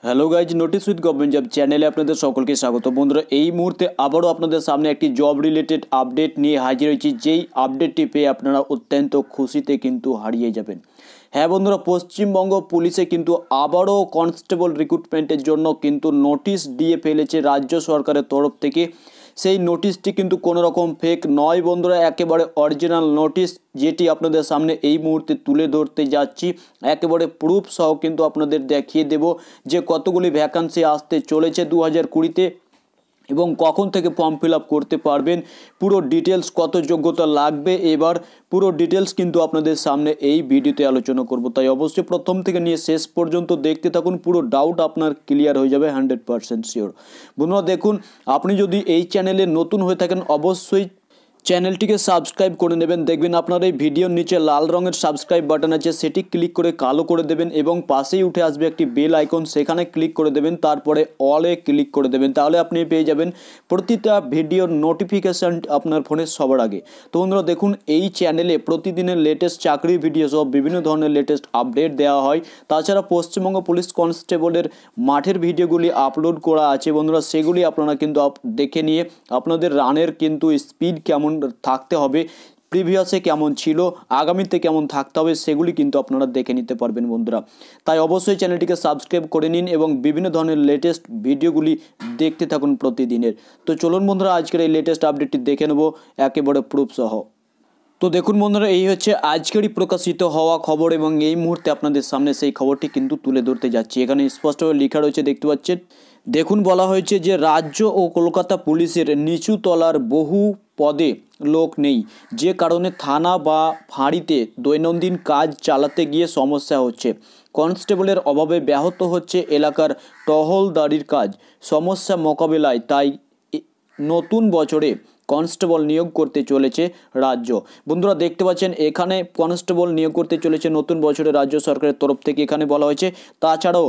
Hello guys, notice with government job চ্যানেলে আপনাদের সকলকে স্বাগত। বন্ধুরা, এই মুহূর্তে আবারও আপনাদের সামনে একটি জব রিলেটেড আপডেট নিয়ে হাজির হয়েছি, যেই আপডেটটি পেয়ে আপনারা অত্যন্ত খুশিতে কিন্তু হারিয়ে যাবেন। হ্যাঁ বন্ধুরা, পশ্চিমবঙ্গ পুলিশে কিন্তু আবারও কনস্টেবল রিক্রুটমেন্টের জন্য কিন্তু নোটিশ দিয়ে ফেলেছে রাজ্য সরকারের তরফ থেকে। সেই নোটিশটি কিন্তু কোনো রকম ফেক নয় বন্ধুরা, একেবারে অরিজিনাল নোটিশ, যেটি আপনাদের সামনে এই মুহূর্তে তুলে ধরতে যাচ্ছি। একেবারে প্রুফ সহ কিন্তু আপনাদের দেখিয়ে দেব যে কতগুলি ভ্যাকান্সি আসতে চলেছে 2020-তে এবং কখন থেকে ফর্ম ফিল আপ করতে পারবেন, পুরো ডিটেলস, কত যোগ্যতা লাগবে, এবার পুরো ডিটেলস কিন্তু আপনাদের সামনে এই ভিডিওতে আলোচনা করব। তাই অবশ্যই প্রথম থেকে নিয়ে শেষ পর্যন্ত দেখতে থাকুন, পুরো ডাউট আপনার ক্লিয়ার হয়ে যাবে 100% শিওর। বন্ধুরা দেখুন, আপনি যদি এই চ্যানেলে নতুন হয়ে থাকেন অবশ্যই চ্যানেলটিকে সাবস্ক্রাইব করে নেবেন। দেখবেন আপনার এই ভিডিওর নিচে লাল রঙের সাবস্ক্রাইব বাটন আছে, সেটি ক্লিক করে কালো করে দেবেন এবং পাশেই উঠে আসবে একটি বেল আইকন, সেখানে ক্লিক করে দেবেন, তারপরে অলে ক্লিক করে দেবেন। তাহলে আপনি পেয়ে যাবেন প্রতিটা ভিডিওর নোটিফিকেশান আপনার ফোনে সবার আগে। তো বন্ধুরা দেখুন, এই চ্যানেলে প্রতিদিনের লেটেস্ট চাকরির ভিডিও সহ বিভিন্ন ধরনের লেটেস্ট আপডেট দেওয়া হয়। তাছাড়া পশ্চিমবঙ্গ পুলিশ কনস্টেবলের মাঠের ভিডিওগুলি আপলোড করা আছে বন্ধুরা, সেগুলি আপনারা কিন্তু দেখে নিয়ে আপনাদের রানের কিন্তু স্পিড কেমন থাকতে হবে, প্রিভিয়াসে কেমন ছিল, আগামীতে কেমন থাকতে হবে, সেগুলি কিন্তু আপনারা দেখে নিতে পারবেন বন্ধুরা। তাই অবশ্যই চ্যানেলটিকে সাবস্ক্রাইব করে নিন এবং বিভিন্ন ধরনের লেটেস্ট ভিডিওগুলি দেখতে থাকুন প্রতিদিনের। তো চলুন বন্ধুরা, আজকের এই লেটেস্ট আপডেটটি দেখে নেব একেবারে প্রুফ সহ। তো দেখুন বন্ধুরা, এই হচ্ছে আজকেরই প্রকাশিত হওয়া খবর এবং এই মুহূর্তে আপনাদের সামনে সেই খবরটি কিন্তু তুলে ধরতে যাচ্ছি। এখানে স্পষ্টভাবে লেখা রয়েছে, দেখতে পাচ্ছেন। দেখুন, বলা হয়েছে যে রাজ্য ও কলকাতা পুলিশের নিচু তলার বহু পদে লোক নেই, যে কারণে থানা বা ফাঁড়িতে দৈনন্দিন কাজ চালাতে গিয়ে সমস্যা হচ্ছে। কনস্টেবলের অভাবে ব্যাহত হচ্ছে এলাকার টহলদারির কাজ। সমস্যা মোকাবেলায় তাই নতুন বছরে কনস্টেবল নিয়োগ করতে চলেছে রাজ্য। বন্ধুরা দেখতে পাচ্ছেন, এখানে কনস্টেবল নিয়োগ করতে চলেছে নতুন বছরে রাজ্য সরকারের তরফ থেকে, এখানে বলা হয়েছে। তাছাড়াও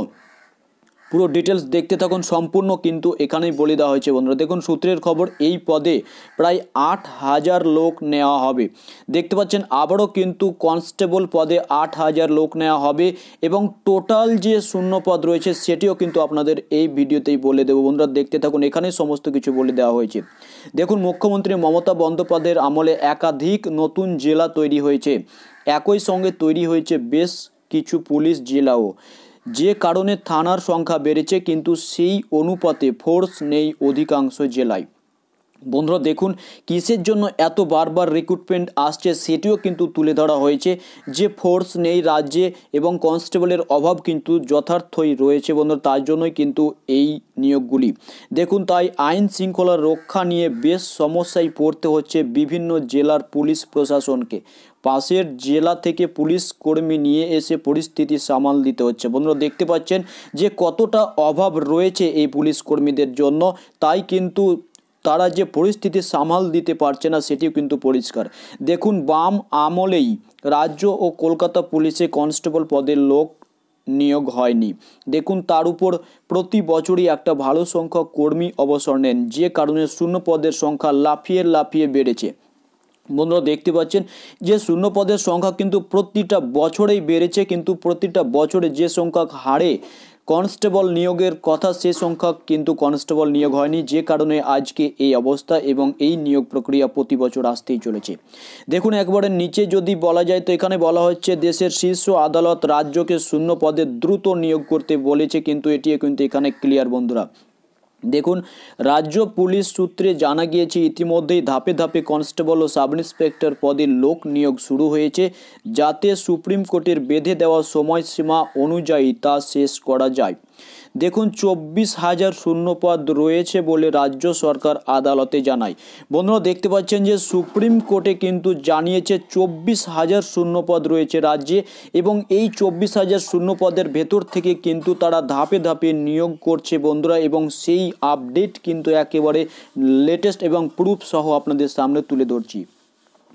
পুরো ডিটেলস দেখতে থাকুন, সম্পূর্ণ কিন্তু এখানেই বলে দেওয়া হয়েছে বন্ধুরা। দেখুন, সূত্রের খবর, এই পদে প্রায় 8,000 লোক নেওয়া হবে। দেখতে পাচ্ছেন, আবারও কিন্তু কনস্টেবল পদে 8,000 লোক নেওয়া হবে এবং টোটাল যে শূন্য পদ রয়েছে সেটিও কিন্তু আপনাদের এই ভিডিওতেই বলে দেবো বন্ধুরা। দেখতে থাকুন, এখানে সমস্ত কিছু বলে দেওয়া হয়েছে। দেখুন, মুখ্যমন্ত্রী মমতা বন্দ্যোপাধ্যায়ের আমলে একাধিক নতুন জেলা তৈরি হয়েছে, একই সঙ্গে তৈরি হয়েছে বেশ কিছু পুলিশ জেলাও, যে কারণে থানার সংখ্যা বেড়েছে, কিন্তু সেই অনুপাতে ফোর্স নেই অধিকাংশ জেলায়। বন্ধুরা দেখুন, কিসের জন্য এত বারবার রিক্রুটমেন্ট আসছে সেটিও কিন্তু তুলে ধরা হয়েছে, যে ফোর্স নেই রাজ্যে এবং কনস্টেবলের অভাব কিন্তু যথার্থই রয়েছে বন্ধুরা, তার জন্যই কিন্তু এই নিয়োগগুলি। দেখুন, তাই আইন শৃঙ্খলা রক্ষা নিয়ে বেশ সমস্যায় পড়তে হচ্ছে বিভিন্ন জেলার পুলিশ প্রশাসনকে। পাশের জেলা থেকে পুলিশ কর্মী নিয়ে এসে পরিস্থিতি সামাল দিতে হচ্ছে। বন্ধুরা দেখতে পাচ্ছেন যে কতটা অভাব রয়েছে এই পুলিশ কর্মীদের জন্য, তাই কিন্তু তারা যে পরিস্থিতি সামাল দিতে পারছে না সেটিও কিন্তু পরিষ্কার। দেখুন, বাম আমলেই রাজ্য ও কলকাতা পুলিশে কনস্টেবল পদের লোক নিয়োগ হয়নি। দেখুন, তার উপর প্রতি বছরই একটা ভালো সংখ্যক কর্মী অবসর নেন, যে কারণে শূন্য পদের সংখ্যা লাফিয়ে লাফিয়ে বেড়েছে। বন্ধুরা দেখতে পাচ্ছেন যে শূন্য পদের সংখ্যা কিন্তু প্রতিটা বছরেই বেড়েছে, কিন্তু প্রতিটা বছরে যে সংখ্যক হারে কনস্টেবল নিয়োগের কথা সে সংখ্যক কিন্তু কনস্টেবল নিয়োগ হয়নি, যে কারণে আজকে এই অবস্থা এবং এই নিয়োগ প্রক্রিয়া প্রতি বছর আসতেই চলেছে। দেখুন, একবারে নিচে যদি বলা যায় তো এখানে বলা হচ্ছে দেশের শীর্ষ আদালত রাজ্যকে শূন্য পদে দ্রুত নিয়োগ করতে বলেছে, কিন্তু এটিও কিন্তু এখানে ক্লিয়ার বন্ধুরা। দেখুন, রাজ্য পুলিশ সূত্রে জানা গিয়েছে ইতিমধ্যেই ধাপে ধাপে কনস্টেবল ও সাব ইন্সপেক্টর পদে লোক নিয়োগ শুরু হয়েছে, যাতে সুপ্রিম কোর্টের বেঁধে দেওয়া সময়সীমা অনুযায়ী তা শেষ করা যায়। দেখুন, 24,000 শূন্যপদ রয়েছে বলে রাজ্য সরকার আদালতে জানায়। বন্ধুরা দেখতে পাচ্ছেন যে সুপ্রিম কোর্টে কিন্তু জানিয়েছে 24,000 শূন্যপদ রয়েছে রাজ্যে এবং এই 24,000 শূন্যপদের ভেতর থেকে কিন্তু তারা ধাপে ধাপে নিয়োগ করছে বন্ধুরা, এবং সেই আপডেট কিন্তু একেবারে লেটেস্ট এবং প্রুফ সহ আপনাদের সামনে তুলে ধরছি।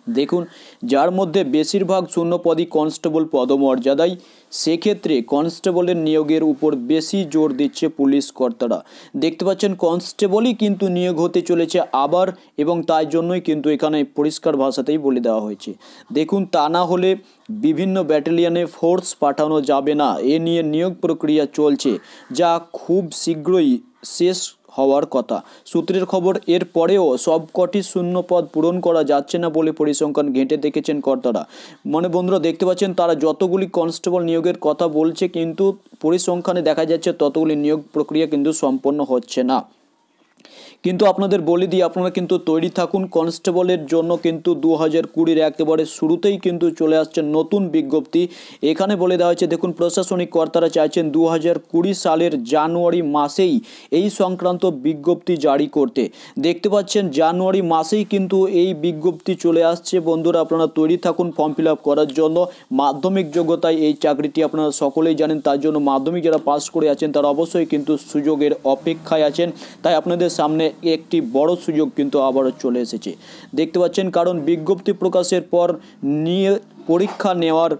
দেখুন, যার মধ্যে বেশিরভাগ শূন্যপদই কনস্টেবল পদমর্যাদায়, সেক্ষেত্রে কনস্টেবলের নিয়োগের উপর বেশি জোর দিচ্ছে পুলিশ কর্তারা। দেখতে পাচ্ছেন কনস্টেবলই কিন্তু নিয়োগ হতে চলেছে আবার, এবং তাই জন্যই কিন্তু এখানে পরিষ্কার ভাষাতেই বলে দেওয়া হয়েছে। দেখুন, তা না হলে বিভিন্ন ব্যাটালিয়নে ফোর্স পাঠানো যাবে না, এ নিয়ে নিয়োগ প্রক্রিয়া চলছে, যা খুব শীঘ্রই শেষ হওয়ার কথা। সূত্রের খবর, এর পরেও সবকটি শূন্য পদ পূরণ করা যাচ্ছে না বলে পরিসংখ্যান ঘেঁটে দেখেছেন কর্তারা। মানে বন্ধুরা দেখতে পাচ্ছেন তারা যতগুলি কনস্টেবল নিয়োগের কথা বলছে, কিন্তু পরিসংখ্যানে দেখা যাচ্ছে ততগুলি নিয়োগ প্রক্রিয়া কিন্তু সম্পন্ন হচ্ছে না। কিন্তু আপনাদের বলে দিই, আপনারা কিন্তু তৈরি থাকুন। কনস্টেবলের জন্য কিন্তু 2020 একেবারে শুরুতেই কিন্তু চলে আসছে নতুন বিজ্ঞপ্তি। এখানে বলে দেওয়া হয়েছে, দেখুন, প্রশাসনিক কর্তারা চাইছেন 2020 সালের জানুয়ারি মাসেই এই সংক্রান্ত বিজ্ঞপ্তি জারি করতে। দেখতে পাচ্ছেন জানুয়ারি মাসেই কিন্তু এই বিজ্ঞপ্তি চলে আসছে। বন্ধুরা আপনারা তৈরি থাকুন ফর্ম ফিল আপ করার জন্য। মাধ্যমিক যোগ্যতায় এই চাকরিটি আপনারা সকলেই জানেন, তার জন্য মাধ্যমিক যারা পাস করে আছেন তারা অবশ্যই কিন্তু সুযোগের অপেক্ষায় আছেন। তাই আপনাদের সামনে একটি বড় সুযোগ কিন্তু আবারও চলে এসেছে, দেখতে পাচ্ছেন। কারণ বিজ্ঞপ্তি প্রকাশের পর নিয়ে পরীক্ষা নেওয়ার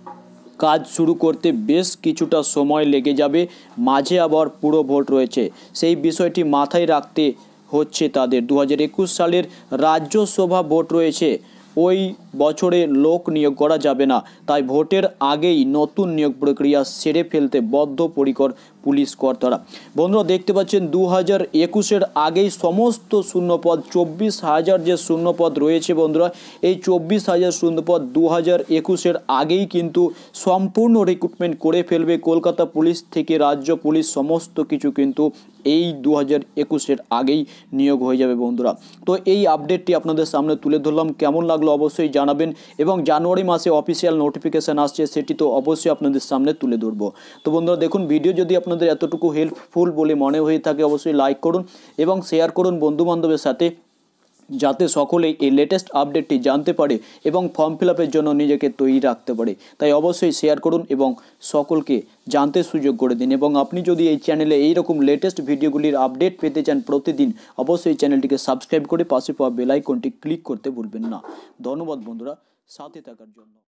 কাজ শুরু করতে বেশ কিছুটা সময় লেগে যাবে, মাঝে আবার পুরো ভোট রয়েছে। সেই বিষয়টি মাথায় রাখতে হচ্ছে তাদের। 2021 সালের রাজ্যসভা ভোট রয়েছে, ওই বছরে লোক নিয়োগ করা যাবে না। তাই ভোটের আগেই নতুন নিয়োগ প্রক্রিয়া সেরে ফেলতে বদ্ধপরিকর পুলিশ কর্তারা। বন্ধুরা দেখতে পাচ্ছেন 2021-এর আগেই সমস্ত শূন্যপদ 24,000 যে শূন্যপদ রয়েছে বন্ধুরা, এই 24,000 শূন্যপদ 2021-এর আগেই কিন্তু সম্পূর্ণ রিক্রুটমেন্ট করে ফেলবে কলকাতা পুলিশ থেকে। রাজ্য পুলিশ সমস্ত কিছু কিন্তু এই 2021-এর আগেই নিয়োগ হয়ে যাবে বন্ধুরা। তো এই আপডেটটি আপনাদের সামনে তুলে ধরলাম, কেমন লাগলো অবশ্যই জানাবেন। এবং জানুয়ারি মাসে অফিসিয়াল নোটিফিকেশান আসছে, সেটি তো অবশ্যই আপনাদের সামনে তুলে ধরবো। তো বন্ধুরা দেখুন, ভিডিও যদি আপনাদের এতটুকু হেল্পফুল বলে মনে হয়ে থাকে অবশ্যই লাইক করুন এবং শেয়ার করুন বন্ধুবান্ধবের সাথে, যাতে সকলেই এই লেটেস্ট আপডেটটি জানতে পারে এবং ফর্ম ফিল আপের জন্য নিজেকে তৈরি রাখতে পারে। তাই অবশ্যই শেয়ার করুন এবং সকলকে জানতে সুযোগ করে দিন। এবং আপনি যদি এই চ্যানেলে এইরকম লেটেস্ট ভিডিওগুলির আপডেট পেতে চান প্রতিদিন, অবশ্যই চ্যানেলটিকে সাবস্ক্রাইব করে পাশে পাওয়া বেল আইকনটি ক্লিক করতে ভুলবেন না। ধন্যবাদ বন্ধুরা সাথে থাকার জন্য।